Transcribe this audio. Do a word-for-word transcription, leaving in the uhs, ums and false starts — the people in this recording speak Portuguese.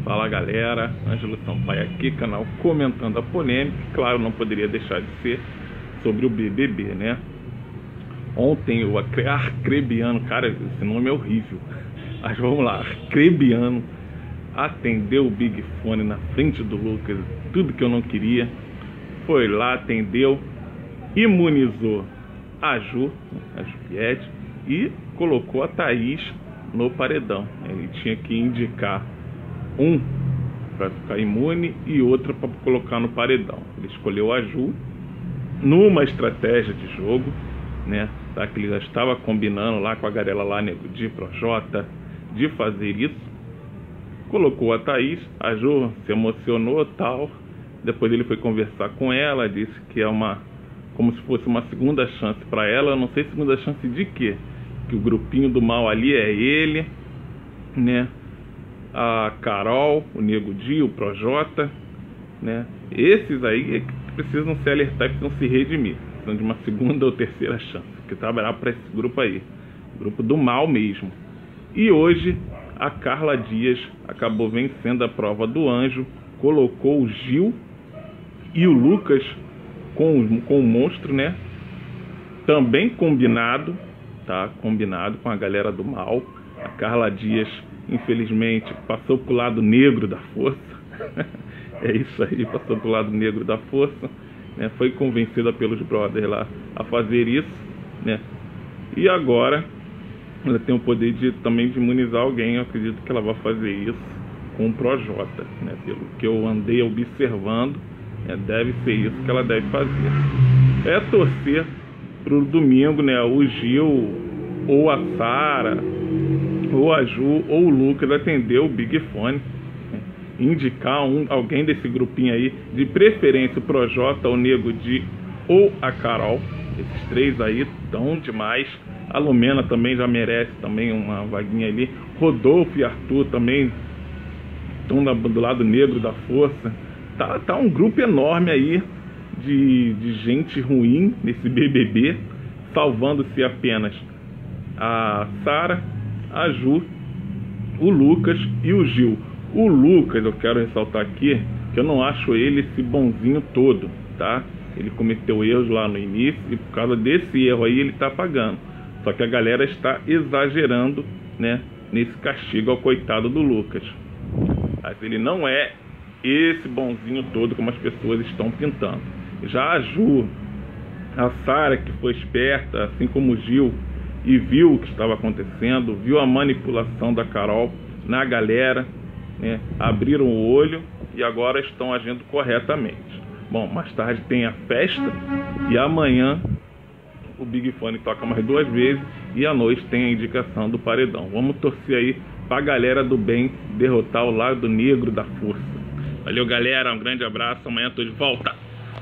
Fala galera, Ângelo Sampaio aqui, canal Comentando a Polêmica. Claro, não poderia deixar de ser sobre o B B B, né? Ontem o Arcrebiano, cara, esse nome é horrível, mas vamos lá, Arcrebiano atendeu o Big Fone na frente do Lucas, tudo que eu não queria. Foi lá, atendeu, imunizou a Ju, a Juliette, e colocou a Thaís no paredão. Ele tinha que indicar um para ficar imune e outro para colocar no paredão. Ele escolheu a Ju numa estratégia de jogo, né? Tá, que ele já estava combinando lá com a galera lá, Nego Di, Projota, de fazer isso. Colocou a Thaís, a Ju se emocionou tal. Depois ele foi conversar com ela, disse que é uma, como se fosse uma segunda chance para ela. Eu não sei segunda chance de quê? Que o grupinho do mal ali é ele, né? A Carol, o Nego Di, o Projota, né? Esses aí é que precisam se alertar, precisam se redimir, precisam de uma segunda ou terceira chance, que trabalhar para esse grupo aí, grupo do mal mesmo. E hoje a Carla Dias acabou vencendo a prova do anjo, colocou o Gil e o Lucas com, com o monstro, né? Também combinado, tá? Combinado com a galera do mal. A Carla Dias, infelizmente, passou pro lado negro da força. É isso aí, passou pro lado negro da força, né? Foi convencida pelos brothers lá a fazer isso, né? E agora ela tem o poder de também de imunizar alguém. Eu acredito que ela vai fazer isso com o Projota, né? Pelo que eu andei observando, né? Deve ser isso que ela deve fazer. É torcer pro domingo, né? O Gil ou a Sara ou a Ju ou o Lucas atender o Big Fone, né? Indicar um, alguém desse grupinho aí, de preferência o Projota, o Nego Di ou a Carol. Esses três aí estão demais. A Lumena também já merece também uma vaguinha ali. Rodolfo e Arthur também estão do lado negro da força. Tá, tá um grupo enorme aí de, de gente ruim nesse B B B, salvando-se apenas a Sara, a Ju, o Lucas e o Gil. O Lucas, eu quero ressaltar aqui que eu não acho ele esse bonzinho todo, tá? Ele cometeu erros lá no início e por causa desse erro aí ele tá pagando. Só que a galera está exagerando, né, nesse castigo ao coitado do Lucas. Mas ele não é esse bonzinho todo como as pessoas estão pintando. Já a Ju, a Sara, que foi esperta, assim como o Gil, e viu o que estava acontecendo, viu a manipulação da Carol na galera, né, abriram o olho e agora estão agindo corretamente. Bom, mais tarde tem a festa e amanhã o Big Fone toca mais duas vezes e à noite tem a indicação do paredão. Vamos torcer aí pra galera do bem derrotar o lado negro da força. Valeu galera, um grande abraço, amanhã tô de volta.